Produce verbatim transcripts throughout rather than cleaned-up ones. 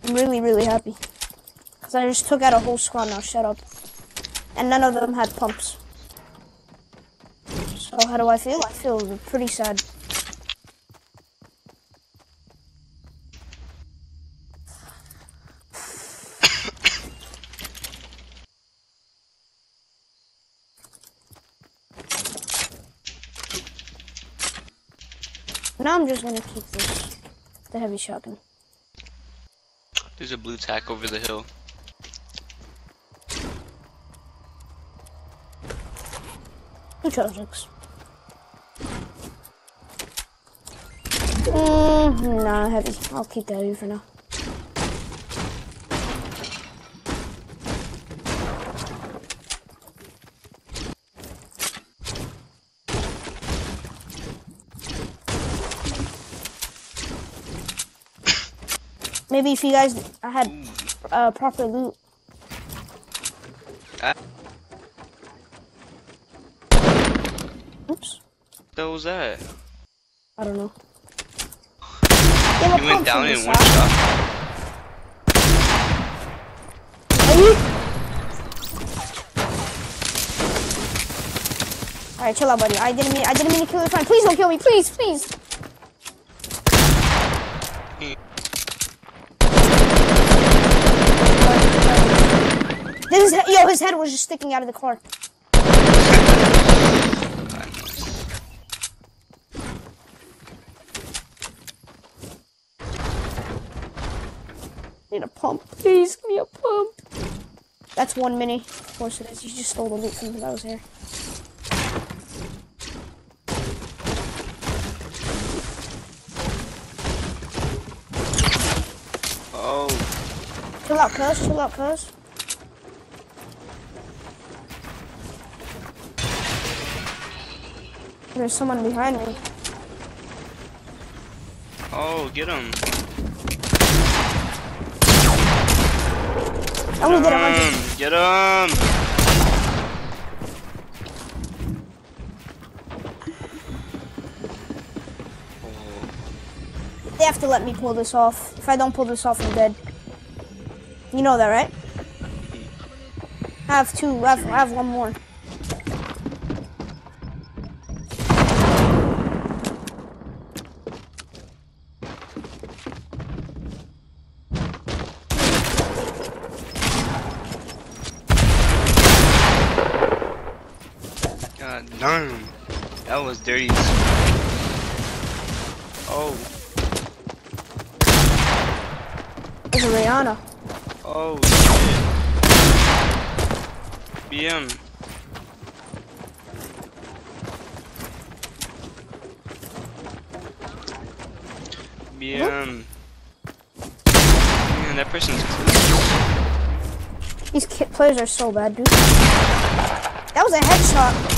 I'm really, really happy. Because I just took out a whole squad now, shut up. And none of them had pumps. So how do I feel? I feel pretty sad. Now I'm just gonna keep this, the heavy shotgun. There's a blue tack over the hill. Two Trojans. Mm, nah, heavy. I'll keep the heavy for now. Maybe if you guys had uh, proper loot. Uh, Oops. What was that? I don't know. You went down in one shot. Are you? Alright, chill out, buddy. I didn't mean I didn't mean to kill your friend. Please don't kill me, please, please. This is, yo, his head was just sticking out of the car. Need a pump. Please, give me a pump. That's one mini. Of course it is. You just stole the loot from that was here. Oh. Chill out, cuz. Chill out, cuz. There's someone behind me. Oh, get him. I only did a hundred. Get him. They have to let me pull this off. If I don't pull this off, I'm dead. You know that, right? I have two. I have, I have one more. God darn. That was dirty. Oh. There's a Rihanna. Oh shit. B M. B M. Man, that person's close. These kid players are so bad, dude. That was a headshot.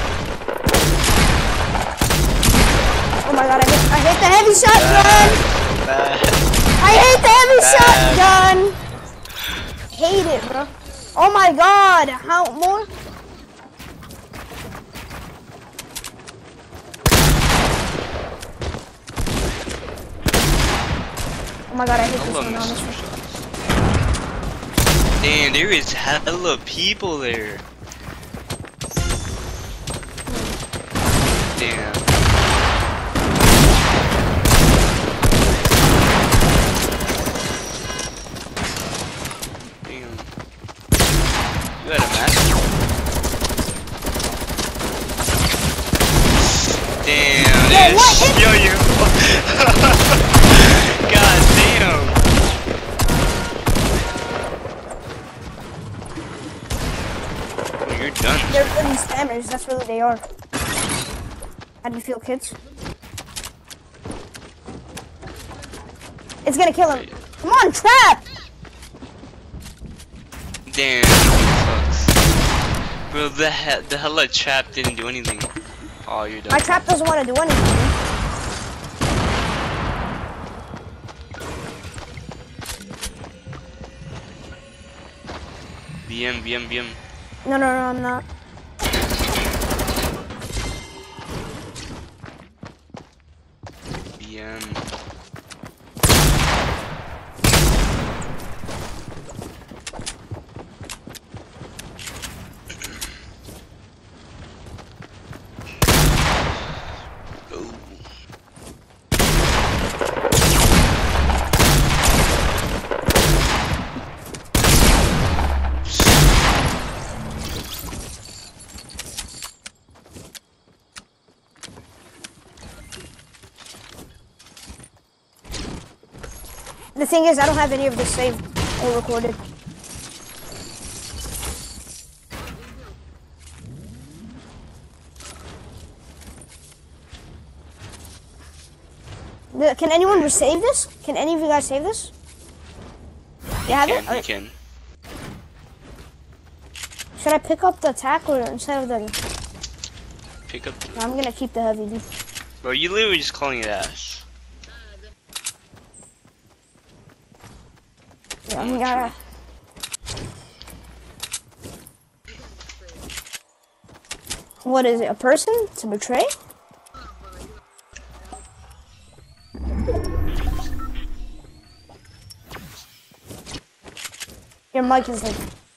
Oh my god, I hate, I hate the heavy shotgun! Bad. I hate the heavy Bad. shotgun! Hate it, bro. Oh my god, how more? Oh my god, I hate I this love one, missing honestly. shots. Damn, there is hella people there. Damn. Damn. You had a mask? Damn, Yeah, dude. what? Yo, you. God damn. Oh, you're done. They're really spammers, that's really they are. How do you feel, kids? It's gonna kill him. Come on, trap! Damn, that sucks. Bro, the he the hella trap didn't do anything. Oh, you're done. My trap doesn't want to do anything. B M, B M, B M. No, no, no, I'm not. B M. The thing is, I don't have any of this saved or recorded. The, can anyone save this? Can any of you guys save this? You have can, it? Right. You can. Should I pick up the attack or instead of the... Pick up the... No, I'm gonna keep the heavy, dude. Bro, you literally just calling it ass. Yeah, I'm gonna... What is it, a person to betray? Your mic is like...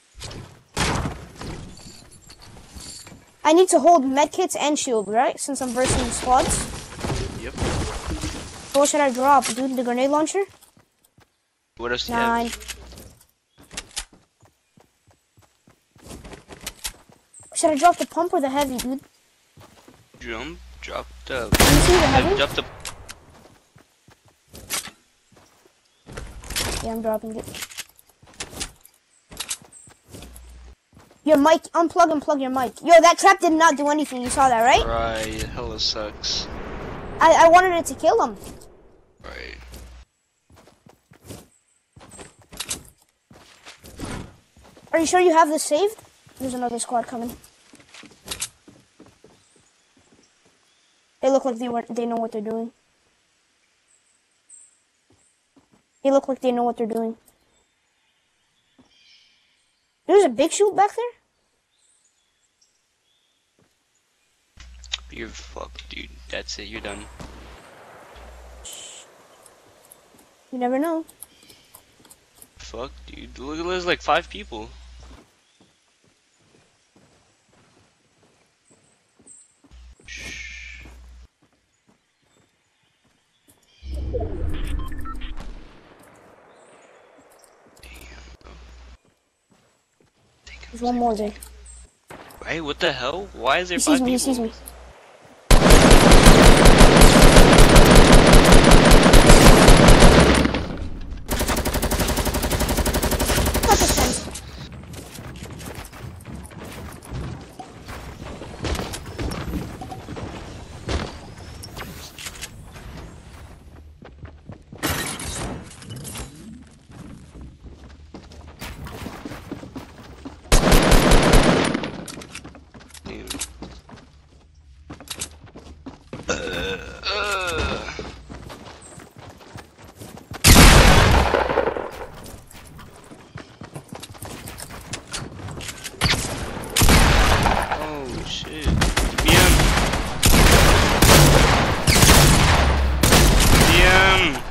I need to hold medkits and shield, right? Since I'm versing squads. Yep. So what should I drop, dude? The grenade launcher? What else do you Nine. have? Should I drop the pump or the heavy, dude? Jump, drop the... Can you see the heavy? Drop the... Yeah, I'm dropping it. Your mic, unplug and plug your mic. Yo, that trap did not do anything. You saw that, right? Right, hella sucks. I, I wanted it to kill him. Right. Are you sure you have this saved? There's another squad coming. They look like they were, they know what they're doing. They look like they know what they're doing. There's a big shoot back there? You're fucked, dude. That's it. You're done. You never know. Fuck, dude. Look, there's like five people. Shh. There's one more there. Right? What the hell? Why is there He five sees me, he people? sees me. Got this fence. Oh shit. B M. B M.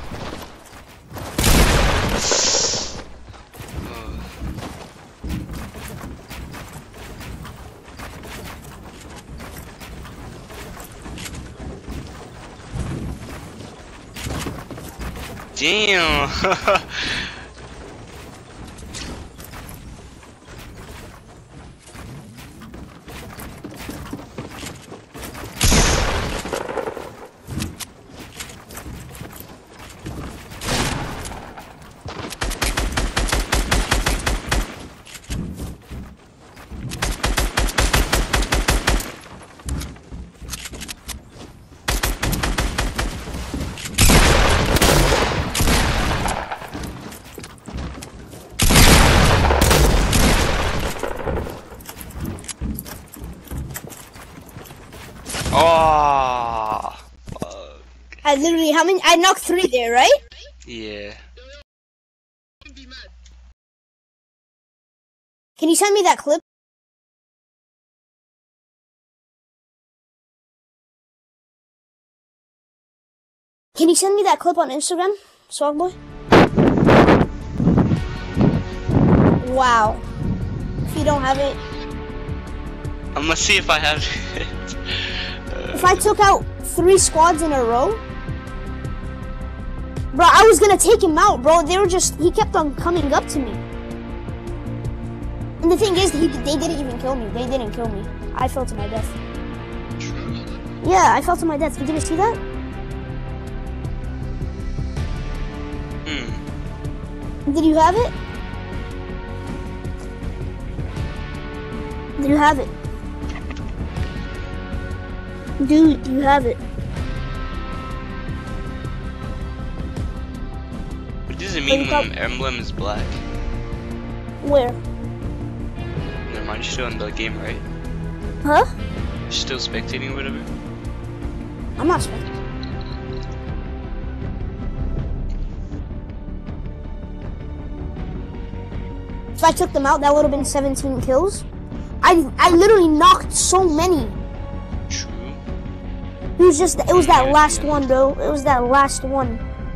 Damn. Oh, fuck. I literally, how many? I knocked three there, right? Yeah. Can you send me that clip? Can you send me that clip on Instagram, Swagboy? Wow. If you don't have it. I'm gonna see if I have it. If I took out three squads in a row, bro, I was gonna take him out, bro. They were just, he kept on coming up to me. And the thing is, he, they didn't even kill me. They didn't kill me. I fell to my death. Yeah, I fell to my death. You didn't see that? Hmm. Did you have it? Did you have it? Dude, do you have it? What does it mean when the emblem is black? Where? Never mind, you're still in the game, right? Huh? You're still spectating or whatever? I'm not spectating. If I took them out, that would have been seventeen kills. I I literally knocked so many. True. It was just it was that last one, bro. It was that last one.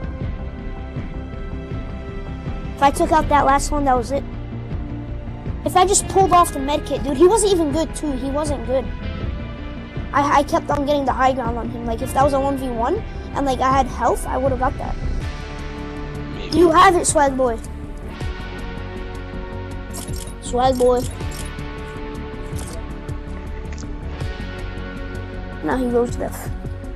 If I took out that last one, that was it. If I just pulled off the medkit, dude, he wasn't even good too. He wasn't good. I I kept on getting the high ground on him. Like if that was a one v one and like I had health, I would have got that. Maybe. Do you have it, swag boy? Swag boy. Now he goes deaf.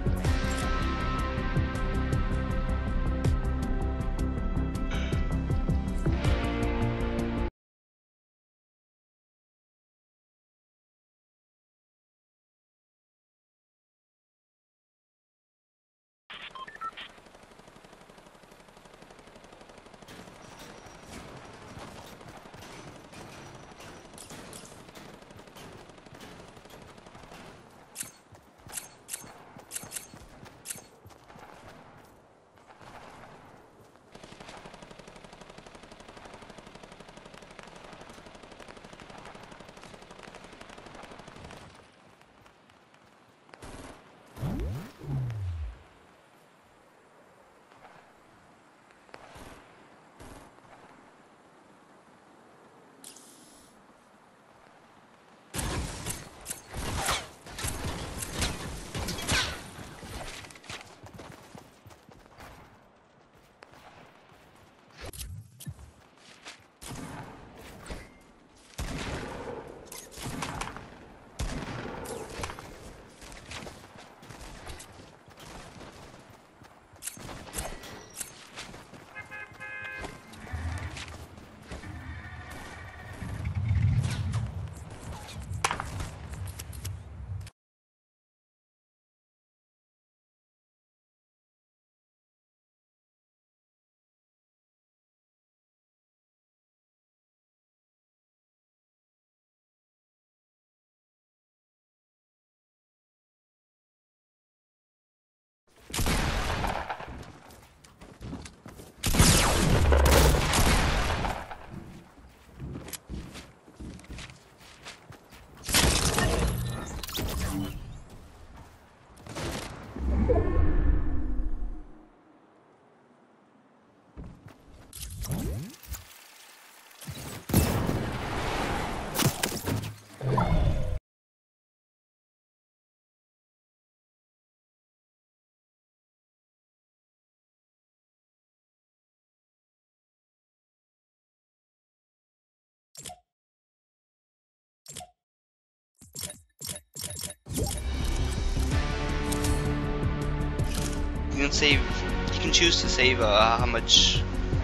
You can save. You can choose to save uh, how much,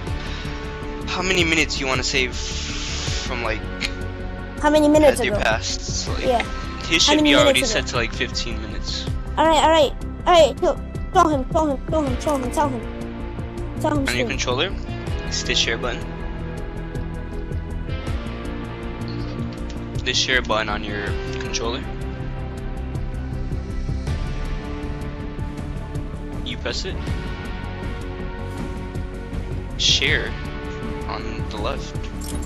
how many minutes you want to save from like. How many minutes as ago? you passed. So, like, Yeah. His should be already set to like fifteen minutes. All right, all right, all right. Kill, kill him, kill him, kill him, kill him. Tell him. Tell him. On soon. your controller, it's the share button. The share button on your controller. You press it. Share on the left.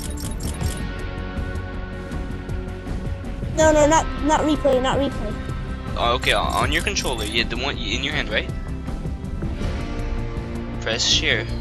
No, no, not not replay, not replay. Oh, okay, on your controller, yeah, the one in your hand, right? Press share.